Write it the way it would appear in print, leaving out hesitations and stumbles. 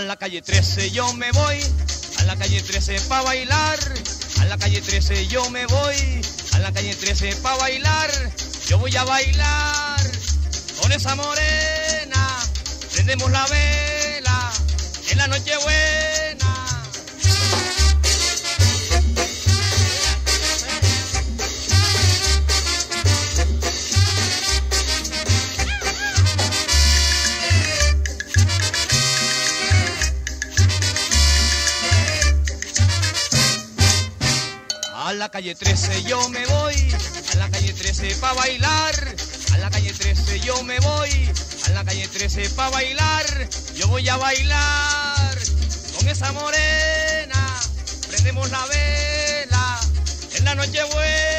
la calle 13 yo me voy, a la calle 13 pa' bailar, a la calle 13 yo me voy, a la calle 13 pa' bailar, yo voy a bailar con esa morena, prendemos la vela en la noche buena. A la calle 13 yo me voy, a la calle 13 pa' bailar, a la calle 13 yo me voy, a la calle 13 pa' bailar, yo voy a bailar con esa morena, prendemos la vela en la noche buena.